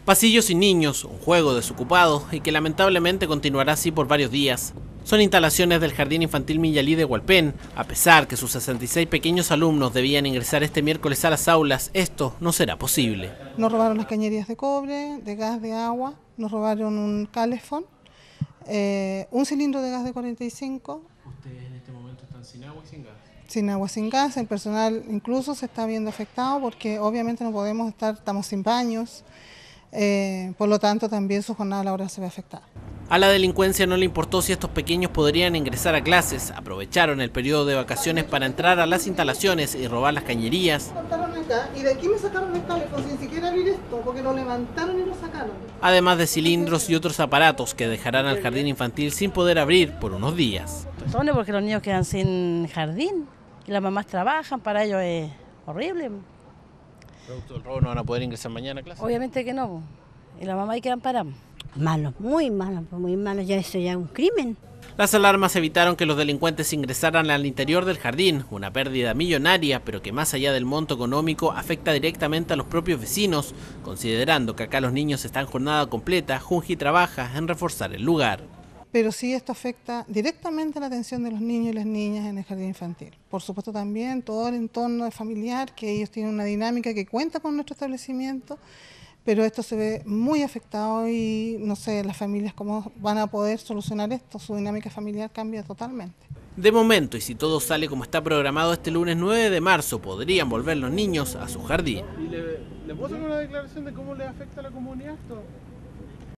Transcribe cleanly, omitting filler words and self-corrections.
Pasillos sin niños, un juego desocupado y que lamentablemente continuará así por varios días. Son instalaciones del Jardín Infantil Millalí de Hualpén. A pesar que sus 66 pequeños alumnos debían ingresar este miércoles a las aulas, esto no será posible. Nos robaron las cañerías de cobre, de gas, de agua, nos robaron un calefón, un cilindro de gas de 45. ¿Ustedes en este momento están sin agua y sin gas? Sin agua, sin gas, el personal incluso se está viendo afectado porque obviamente no podemos estar, estamos sin baños, por lo tanto también su jornada laboral se ve afectada. A la delincuencia no le importó si estos pequeños podrían ingresar a clases, aprovecharon el periodo de vacaciones para entrar a las instalaciones y robar las cañerías. Y de aquí me sacaron el teléfono sin siquiera abrir esto, porque lo levantaron y lo sacaron. Además de cilindros y otros aparatos que dejarán al jardín infantil sin poder abrir por unos días. Porque los niños quedan sin jardín y las mamás trabajan, para ellos es horrible. ¿Producto del robo no van a poder ingresar mañana a clase? Obviamente que no, y las mamás ahí quedan paradas. Malos, muy malos, ya eso ya es un crimen. Las alarmas evitaron que los delincuentes ingresaran al interior del jardín, una pérdida millonaria, pero que más allá del monto económico afecta directamente a los propios vecinos, considerando que acá los niños están jornada completa, Junji trabaja en reforzar el lugar. Pero sí esto afecta directamente la atención de los niños y las niñas en el jardín infantil. Por supuesto también todo el entorno familiar, que ellos tienen una dinámica que cuenta con nuestro establecimiento, pero esto se ve muy afectado y no sé, las familias cómo van a poder solucionar esto, su dinámica familiar cambia totalmente. De momento, y si todo sale como está programado este lunes 9 de marzo, podrían volver los niños a su jardín. ¿Y le puedo hacer una declaración de cómo le afecta a la comunidad esto?